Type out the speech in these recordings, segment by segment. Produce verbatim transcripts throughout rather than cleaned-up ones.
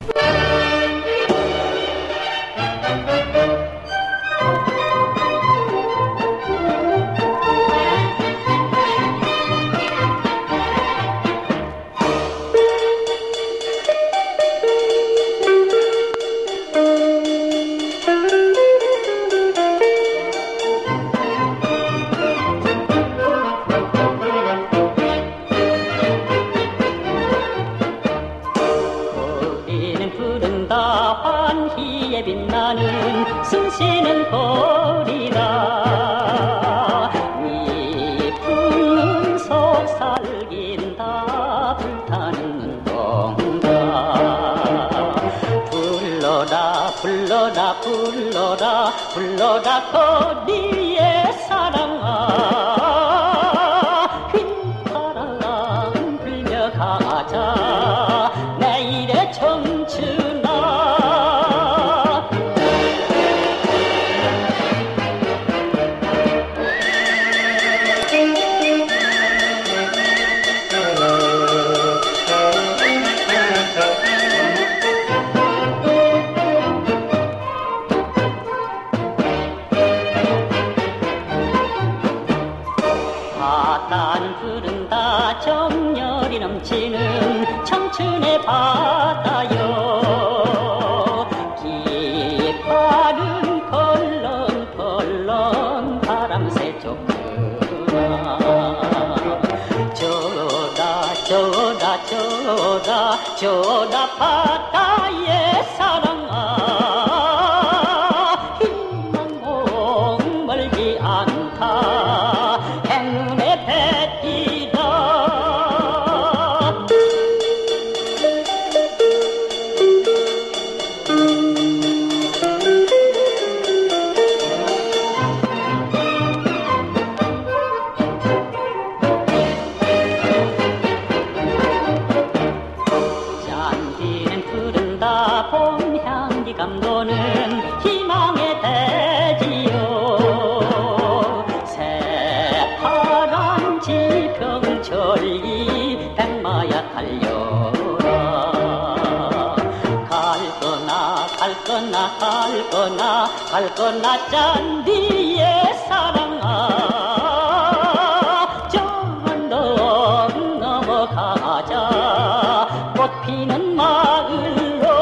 빛나는 숨쉬는 거리다. 네 품은 속살긴다. 불타는 눈동자. 불러라 불러라 불러라 불러라 거리의 사랑아. 휘파람 불며 가자 내일의 청춘아. 바다는 푸른다. 정열이 넘치는 청춘의 바다요. 깃발은 펄렁펄렁 바람새 쫓구나. 저라 저라 저라 저라 바다의 사랑아. 희망봉 멀지 않다. 행운의 배띠다. 잔디는 푸른다. 봄 향기 감도는 희망의 대지요. 새파란 지평천리 백마야 달려라. 갈거나 갈거나 갈거나 갈거나 잔디의 사랑아. 저 언덕 넘어가자 꽃피는 마을로.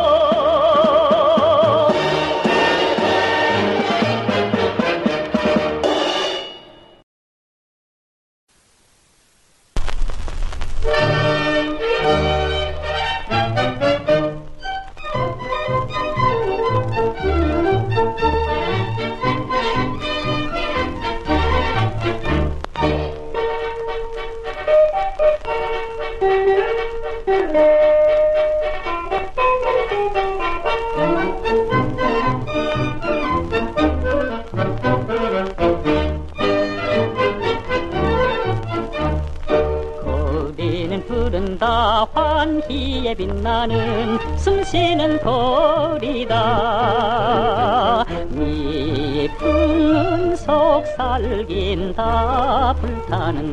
거리는 푸른다. 환희에 빛나는 숨쉬는 거리다. 네 품은 속살긴다. 불타는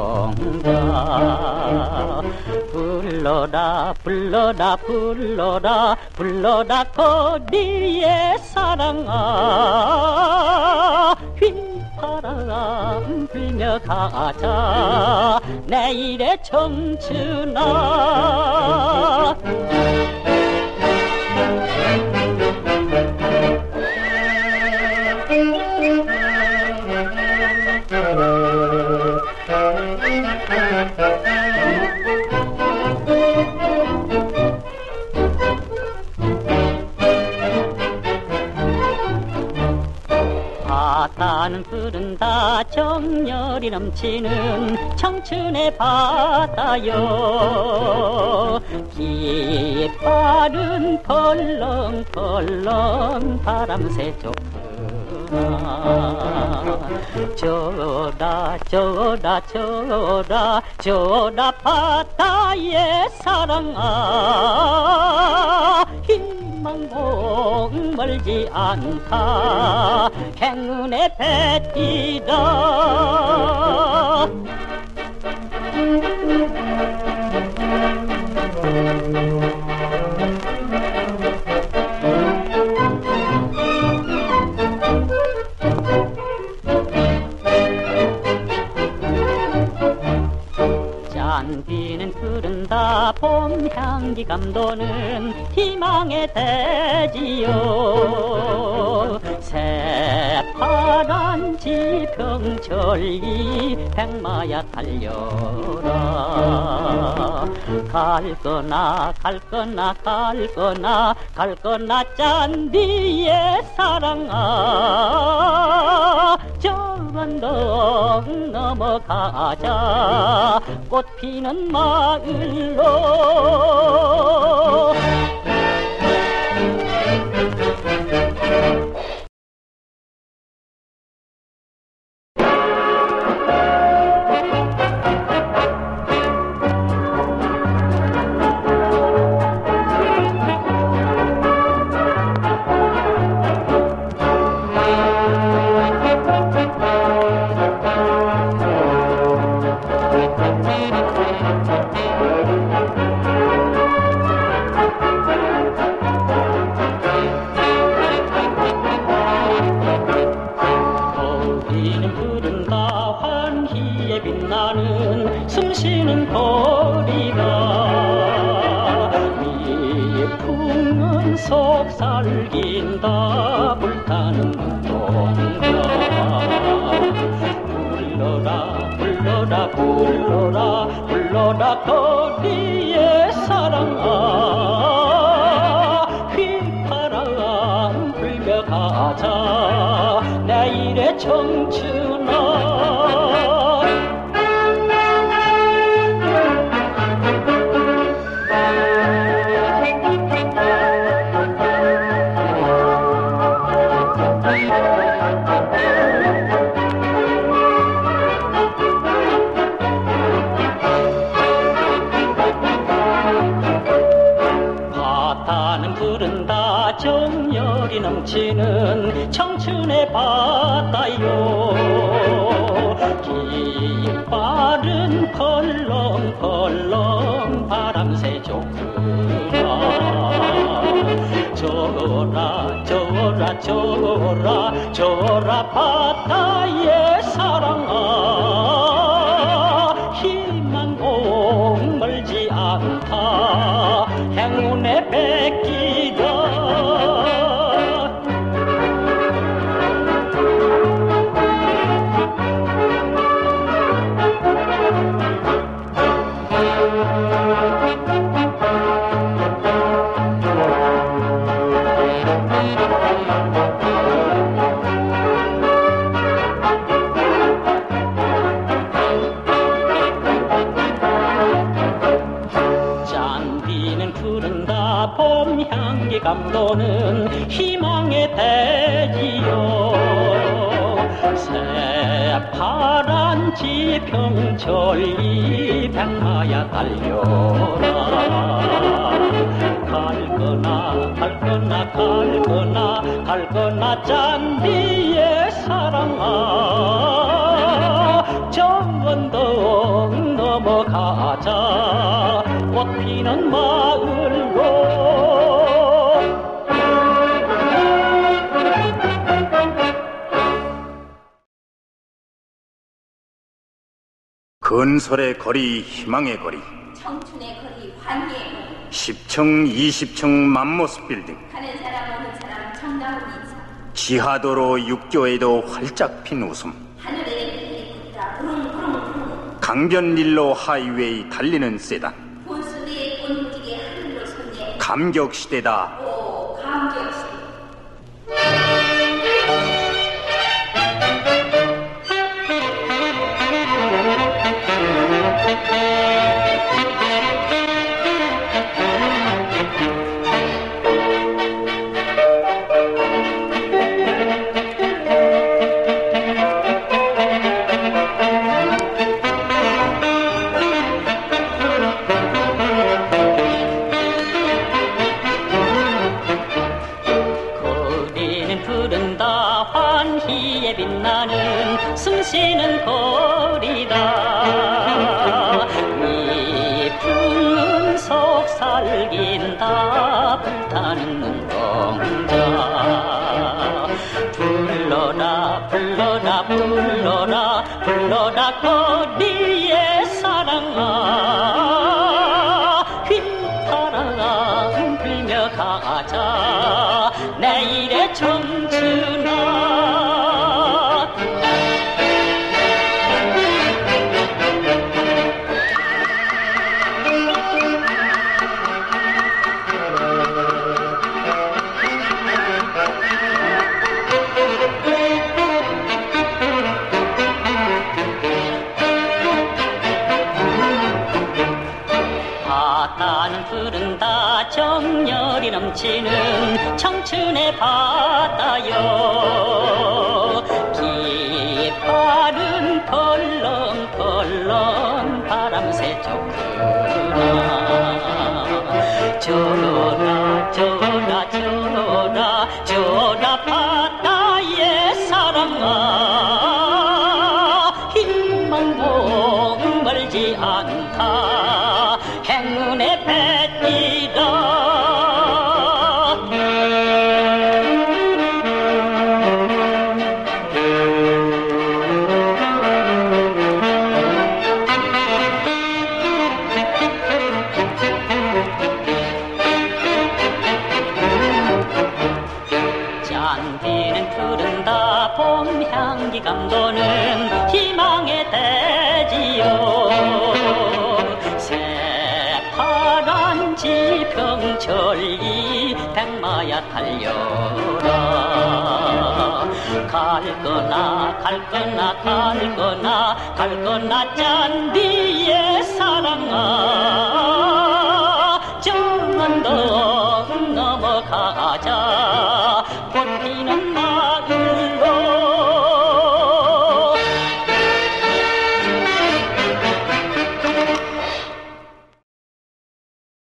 눈동자. 불러라 불러라 불러라 불러라 거리의 사랑아. 휘파람 불며 가자 내일의 청춘아. 바다는 푸른다. 정열이 넘치는 청춘의 바다요. 깃발은 펄렁펄렁 바람새 쫓구나. 저라 저라 저라 저라 바다의 사랑아. 희망봉 멀지 않다. 행운의 배띠다. 봄향기 감도는 희망의 대지요. 새파란 지평철이 백마야 달려라. 갈거나 갈거나 갈거나 갈거나 짠디의 사랑아. 저 언덕 넘어가자 꽃피는 마을로. 빛나는 숨쉬는 거리가 미풍은 속살긴다. 불타는 눈동자 불러라 불러라 불러라 불러라 거리의 사랑아. 휘파람 불며 가자 내일의 청춘아. 바다는 부른다 정열이 넘치는 청춘의 바다요. 깃발은 펄렁펄렁 바람새 쫓구나. 저라 저라 저라 저라 바다의 사랑아. 희망봉 멀지 않다. 행운의 백기다. 봄향기 감도는 희망의 대지요. 새파란 지평철이 백마야 달려라. 갈거나 갈거나 갈거나 갈거나 짠디의 사랑아. 저 언덕 넘어가자 꽃피는 마을로. 건설의 거리, 희망의 거리, 청춘의 거리, 환희의 거리, 십 층, 이십 층 맘모스 빌딩, 가는 사람 오는 사람 정다운 인사, 지하도로 육교에도 활짝 핀 웃음, 하늘에 헬리콥터 부릉부릉부릉, 강변일로 하이웨이 달리는 세단, 본수대의 꽃무지개 하늘로 솟네. 감격시대다. 오, 감격시대. 환희에 빛나는 숨쉬는 거리다. 미풍은 속살긴다. 불타는 눈동자 불러라 불러라 불러라 불러라 거리의 사랑아. 휘 가자 내일의 청춘아. 바다는 푸른다 정열이 넘치는 청춘의 바다요. 깃발은 펄렁펄렁 바람 새좋구나. 저러라 저러라 저러라 저러라 바다의 사랑아. 희망 목멀지 않다 행운의 배띠라. 잔디는 푸른다 봄 향기 감도는 희망의 대지요. 새파란 지평철이 백마야 달려라. 갈거나 갈거나 갈거나 갈거나 잔디의 사랑아. 저 언덕 넘어가자